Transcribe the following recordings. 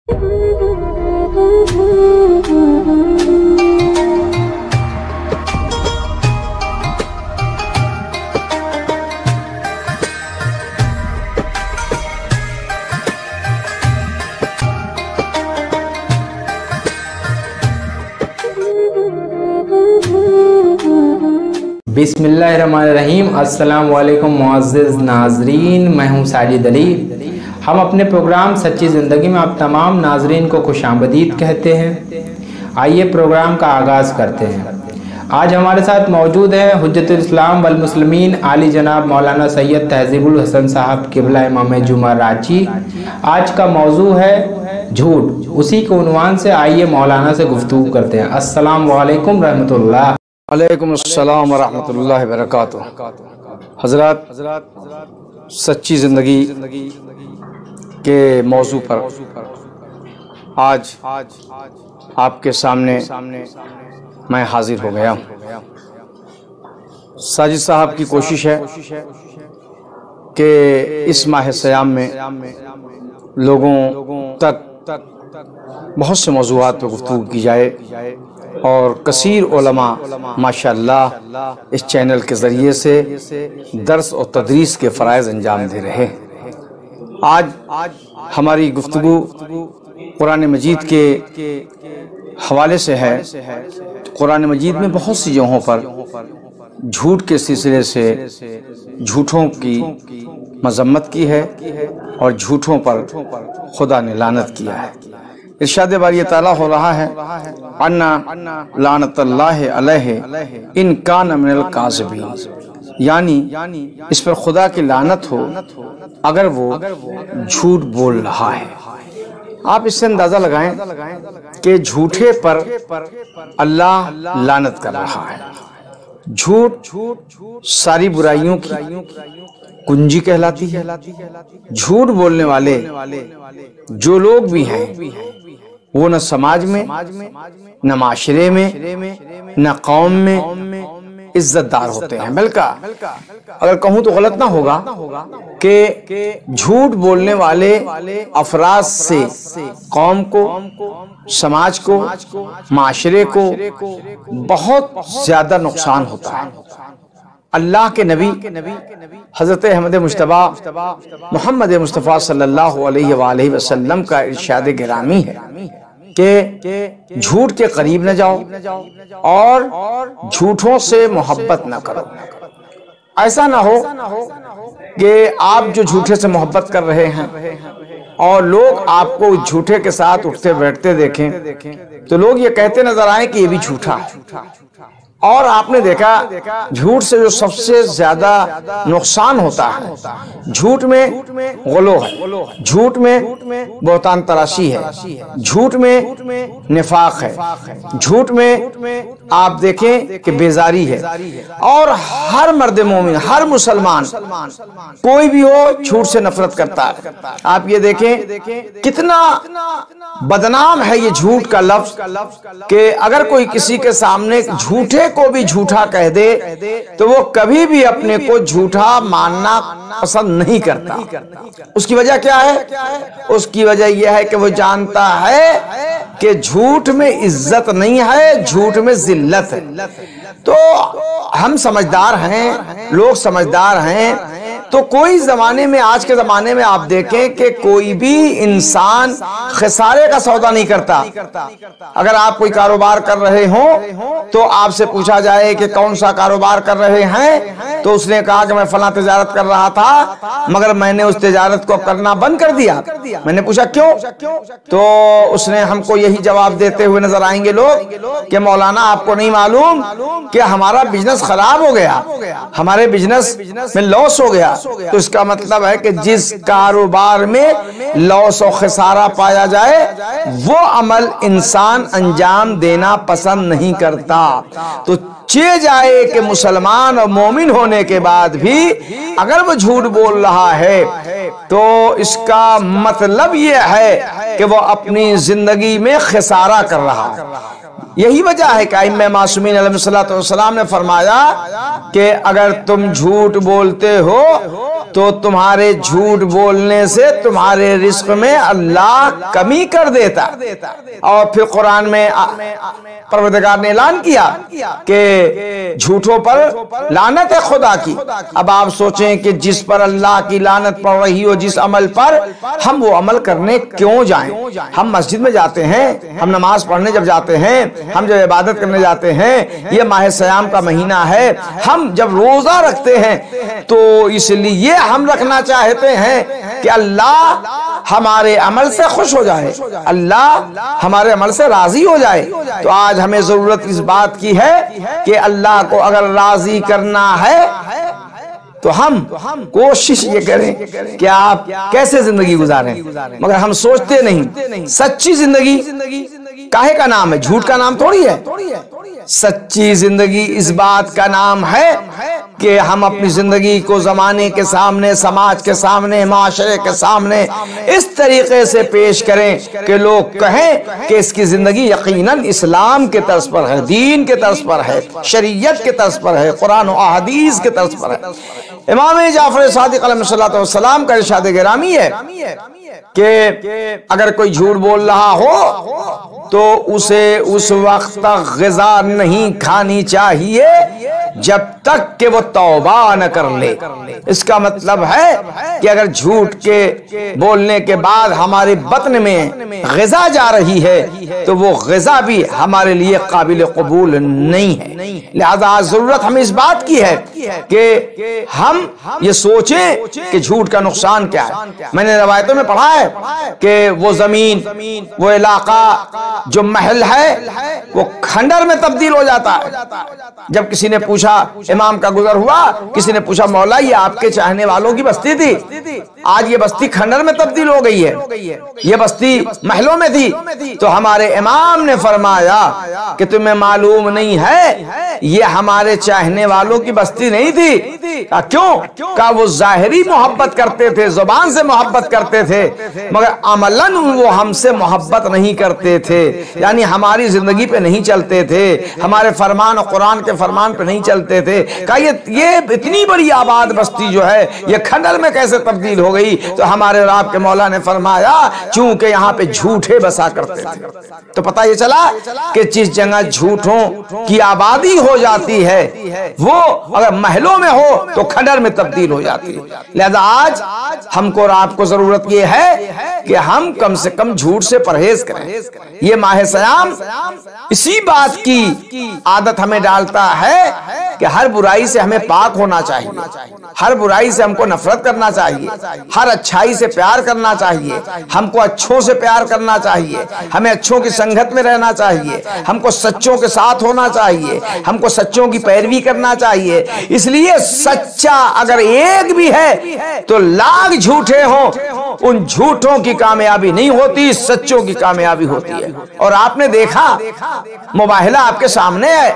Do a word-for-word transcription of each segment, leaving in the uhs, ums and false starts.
बिस्मिल्लाहिर्रहमानिर्रहीम। अस्सलाम वालेकुम मुअज़्ज़िज़ नाज़रीन, मैं हूँ साजिद अली। हम अपने प्रोग्राम सच्ची ज़िंदगी में आप तमाम नाज़रीन को खुशामदीद कहते हैं। आइए प्रोग्राम का आगाज़ करते हैं। आज हमारे साथ मौजूद हैं हुज्जतुल इस्लाम वल मुस्लिमीन आली जनाब मौलाना सैयद तहज़ीबुल हसन साहब क़िबला इमाम जुमा रांची। आज का मौजू है झूठ। उसी के उन्वान से आइए मौलाना से गुफ्तगू करते हैं। अस्सलाम वालेकुम रहमतुल्लाह। वालेकुम अस्सलाम व रहमतुल्लाहि व बरकातुहू। हज़रात, सच्ची ज़िंदगी के मौजू पर आज आपके सामने मैं हाजिर हो गया हूँ। साजिद साहब की कोशिश है कि इस माह सयाम में लोगों तक बहुत से मौज़ूआत पर गुफ्तगू की जाए और कसीर उलमा माशाअल्लाह इस चैनल के ज़रिए से दर्स और तदरीस के फ़राइज़ अंजाम दे रहे हैं। आज हमारी गुफ्तगू कुरान मजीद के हवाले से है। कुरान मजीद में बहुत सी जगहों पर झूठ के सिलसिले से झूठों की मज़म्मत की है और झूठों पर खुदा ने लानत किया है। इरशाद बारी ताला हो रहा है, अन्ना लानतल्लाहि अलैहि इन कान मिनल काज़िबीन, यानी इस पर खुदा की लानत हो अगर वो झूठ बोल रहा है। आप इससे अंदाजा लगाएं कि झूठे पर अल्लाह लानत कर रहा है। झूठ सारी बुराइयों की कुंजी कहलाती है। झूठ बोलने वाले जो लोग भी हैं वो न समाज में, न माशरे में, न कौम में इज्जतदार होते हैं। बल्कि अगर कहूँ तो गलत ना होगा कि झूठ बोलने वाले अफराद से कौम को, समाज को, माशरे को बहुत ज्यादा नुकसान होता है। अल्लाह के नबी हज़रत अहमद मुश्तबा मोहम्मद मुस्तफ़ा सल्लल्लाहु अलैहि वसल्लम का इरशाद गिरामी है कि झूठ के करीब न जाओ और झूठों से मोहब्बत न करो। ऐसा ना हो कि आप जो झूठे से मोहब्बत कर रहे हैं और लोग आपको झूठे के साथ उठते बैठते देखें तो लोग ये कहते नजर आए कि ये भी झूठा है। और आपने देखा झूठ से जो सबसे ज्यादा नुकसान होता है, झूठ में गुलो है, झूठ में बहुतान तराशी है, झूठ में निफाक है, झूठ में आप देखें कि बेजारी है। और हर मर्द मोमिन, हर मुसलमान कोई भी हो झूठ से नफरत करता है। आप ये देखें कितना बदनाम है ये झूठ का लफ्ज कि अगर कोई किसी के सामने झूठे को भी झूठा कह दे तो वो कभी भी अपने को झूठा मानना पसंद नहीं करता। उसकी वजह क्या है? उसकी वजह यह है कि वो जानता है कि झूठ में इज्जत नहीं है, झूठ में जिल्लत है। तो हम समझदार हैं, लोग समझदार हैं, तो कोई जमाने में, आज के जमाने में आप देखें कि कोई भी इंसान खसारे का सौदा नहीं करता। अगर आप कोई कारोबार कर रहे हो तो आपसे पूछा जाए कि कौन सा कारोबार कर रहे हैं तो उसने कहा कि मैं फला तिजारत कर रहा था मगर मैंने उस तिजारत को करना बंद कर दिया। मैंने पूछा क्यों? तो उसने हमको यही जवाब देते हुए नजर आएंगे लोग कि मौलाना आपको नहीं मालूम कि हमारा बिजनेस खराब हो गया, हमारे बिजनेस में लॉस हो गया। तो इसका मतलब है कि जिस कारोबार में लॉस और खसारा पाया जाए वो अमल इंसान अंजाम देना पसंद नहीं करता। तो चे जाए कि मुसलमान और मोमिन होने के बाद भी अगर वो झूठ बोल रहा है तो इसका मतलब ये है कि वो अपनी जिंदगी में खसारा कर रहा है। یہی وجہ ہے کہ ائمہ معصومین علیہ الصلوۃ والسلام نے فرمایا کہ اگر تم جھوٹ بولتے ہو تو تمہارے جھوٹ بولنے سے تمہارے رزق میں اللہ کمی کر دیتا. اور پھر قرآن میں پروردگار نے اعلان کیا کہ جھوٹوں پر لعنت ہے خدا کی. اب آپ سوچیں کہ جس پر اللہ کی لعنت پڑ رہی ہو، جس عمل پر، ہم وہ عمل کرنے کیوں جائیں؟ ہم مسجد میں جاتے ہیں، ہم نماز پڑھنے جب جاتے ہیں، ہم جب عبادت کرنے جاتے ہیں، یہ ماہ صیام کا مہینہ ہے، ہم جب روزہ رکھتے ہیں تو اس لیے ہم رکھنا چاہتے ہیں کہ اللہ ہمارے عمل سے خوش ہو جائے، اللہ ہمارے عمل سے راضی ہو جائے. تو آج ہمیں ضرورت اس بات کی ہے کہ اللہ کو اگر راضی کرنا ہے تو ہم کوشش یہ کریں کہ آپ کیسے زندگی گزاریں، مگر ہم سوچتے نہیں. سچی زندگی کاہے کا نام ہے؟ جھوٹ کا نام تھوڑی ہے. سچی زندگی اس بات کا نام ہے کہ ہم اپنی زندگی کو زمانے کے سامنے، سماج کے سامنے، معاشرے کے سامنے اس طریقے سے پیش کریں کہ لوگ کہیں کہ اس کی زندگی یقیناً اسلام کے طرز پر ہے، دین کے طرز پر ہے، شریعت کے طرز پر ہے، قرآن و احادیث کے طرز پر ہے. امام جعفر صادق علیہ الصلوۃ والسلام کا ارشاد گرامی ہے کہ اگر کوئی جھوٹ بول رہا ہو تو اسے اس وقت تک غذا نہیں کھانی چاہیے جب تک کہ وہ توبہ نہ کر لے. اس کا مطلب ہے کہ اگر جھوٹ کے بولنے کے بعد ہمارے بطن میں غذا جا رہی ہے تو وہ غذا بھی ہمارے لیے قابل قبول نہیں ہے. لہذا ضرورت ہمیں اس بات کی ہے کہ ہم یہ سوچیں کہ جھوٹ کا نقصان کیا ہے. میں نے روایتوں میں پڑھا ہے کہ وہ زمین، وہ علاقہ جو محل ہے وہ کھنڈر میں تبدیل ہو جاتا ہے. جب کسی نے پوچھا، امام کا گزر ہوا، کسی نے پوچھا مولا یہ آپ کے چاہنے والوں کی بستی تھی، آج یہ بستی کھنڈر میں تبدیل ہو گئی ہے، یہ بستی محلوں میں تھی. تو ہمارے امام نے فرمایا کہ تمہیں معلوم نہیں ہے یہ ہمارے چاہنے والوں کی بستی نہیں تھی. کیوں؟ کہ وہ ظاہری محبت کرتے تھے، زبان سے محبت کرتے تھے، مگر عملاً وہ ہم سے محبت نہیں کرتے تھے، یعنی ہماری زندگی پہ نہیں چلتے تھے، ہمارے فرمان اور قرآن کے فرمان پہ نہیں چلتے تھے. کہ یہ اتنی بڑی آباد بستی جو ہے یہ کھنڈر میں کیسے تبدیل ہو گئی؟ تو ہمارے رب کے مولا نے فرمایا چونکہ یہاں پہ جھوٹے بسا کرتے تھے. تو پتہ یہ چلا کہ جس جگہ جھوٹوں کی آبادی ہو جاتی ہے وہ اگر محلوں میں ہو تو کھنڈر میں تبدیل ہو جاتی ہے. لہذا آج ہم کو اور آپ کو ضرورت یہ ہے کہ ہم کم سے کم جھوٹ سے پرہیز کریں. یہ ماہ صیام اسی بات کی عادت ہمیں ڈالتا ہے کہ ہر برائی سے ہمیں پاک ہونا چاہیے، ہر برائی سے ہم کو نفرت کرنا چاہیے، ہر اچھائی سے پیار کرنا چاہیے، ہم کو اچھوں سے پیار کرنا چاہیے، ہمیں اچھوں کی سنگت میں رہنا چاہیے، ہم کو سچوں کے ساتھ ہونا چاہیے، ہم کو سچوں کی پیروی کرنا چاہیے. اس لیے سچا اگر ایک بھی ہے تو لاکھ جھوٹے ہوں، ان جھوٹوں کی کامیابی نہیں ہوتی، سچوں کی کامیابی ہوتی ہے. اور آپ نے دیکھا مباہلہ آپ کے سامنے ہے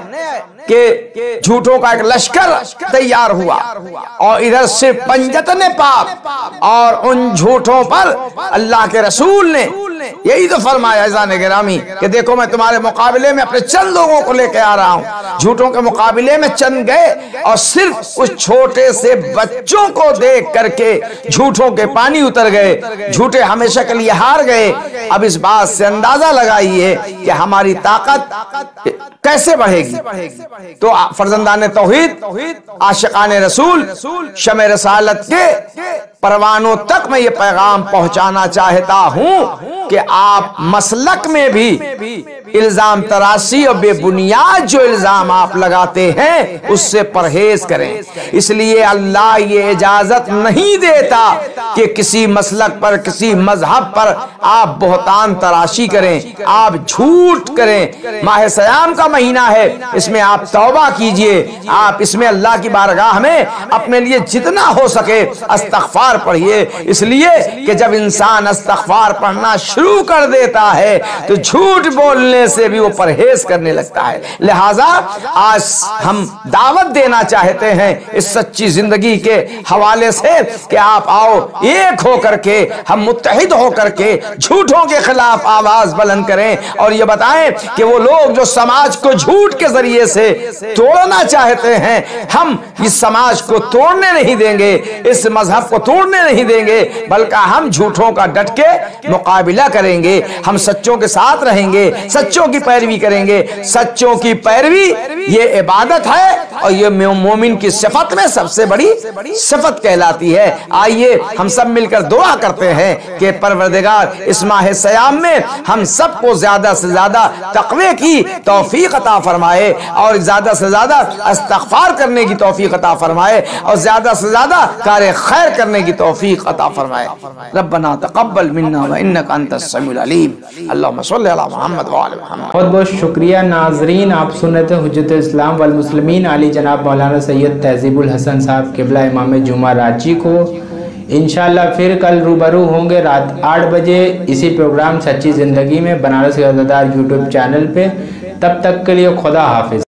کہ جھوٹوں کا ایک لشکر تیار ہوا اور ادھر سے پنجتن پاک، اور ان جھوٹوں پر اللہ کے رسول نے یہی تو فرمایا عزیزان گرامی کہ دیکھو میں تمہارے مقابلے میں اپنے چند لوگوں کو لے کے آ رہا ہوں. جھوٹوں کے مقابلے میں چند گئے اور صرف اس چھوٹے سے بچوں کو دیکھ کر کے جھوٹوں کے پانی اتر گئے، جھوٹے ہمیشہ کے لیے ہار گئے. اب اس بات سے اندازہ لگائیے کہ ہماری طاقت کیسے بڑھے گی. تو فرزندان توحید، عاشقان رسول، شمع رسالت کے پروانوں تک میں یہ پیغام پہنچانا چاہتا ہوں کہ آپ مسلک میں بھی الزام تراشی اور بے بنیاد جو الزام آپ لگاتے ہیں اس سے پرہیز کریں. اس لیے اللہ یہ اجازت نہیں دیتا کہ کسی مسلک پر، کسی مذہب پر آپ بہتان تراشی کریں، آپ جھوٹ کریں. ماہ صیام کا مہینہ ہے، اس میں آپ توبہ کیجئے، آپ اس میں اللہ کی بارگاہ میں اپنے لیے جتنا ہو سکے استغفار پڑھیے. اس لیے کہ جب انسان استغفار پڑھنا شروع شروع کر دیتا ہے تو جھوٹ بولنے سے بھی وہ پرہیز کرنے لگتا ہے۔ لہٰذا آج ہم دعوت دینا چاہتے ہیں اس سچی زندگی کے حوالے سے کہ آپ آؤ ایک ہو کر کے، ہم متحد ہو کر کے جھوٹوں کے خلاف آواز بلند کریں اور یہ بتائیں کہ وہ لوگ جو سماج کو جھوٹ کے ذریعے سے توڑنا چاہتے ہیں، ہم اس سماج کو توڑنے نہیں دیں گے، اس مذہب کو توڑنے نہیں دیں گے، بلکہ ہم جھوٹوں کا ڈٹ کے مقابلہ کریں گے، ہم سچوں کے ساتھ رہیں گے، سچوں کی پیروی کریں گے۔ سچوں کی پیروی یہ عبادت ہے اور یہ مومن کی صفت میں سب سے بڑی صفت کہلاتی ہے۔ آئیے ہم سب مل کر دعا کرتے ہیں کہ پروردگار اس ماہ سیام میں ہم سب کو زیادہ سے زیادہ تقوی کی توفیق عطا فرمائے اور زیادہ سے زیادہ استغفار کرنے کی توفیق عطا فرمائے اور زیادہ سے زیادہ کار خیر کرنے کی توفیق عطا فرمائے۔ ربنا تقبل منا وانک انت السمیع العلیم، اللہم صلی علی محمد وعلی محمد۔ بہت بہت شکریہ ناظرین، آپ سنت حجت اسلام والمسلمین علی جناب مولانا سید تہذیب الحسن صاحب قبلہ امام جمعہ راچی کو۔ انشاءاللہ پھر کل روبرو ہوں گے رات آٹھ بجے اسی پروگرام سچی زندگی میں بنارس کے عزادار یوٹیوب چینل پہ۔ تب تک کے لیے خدا حافظ۔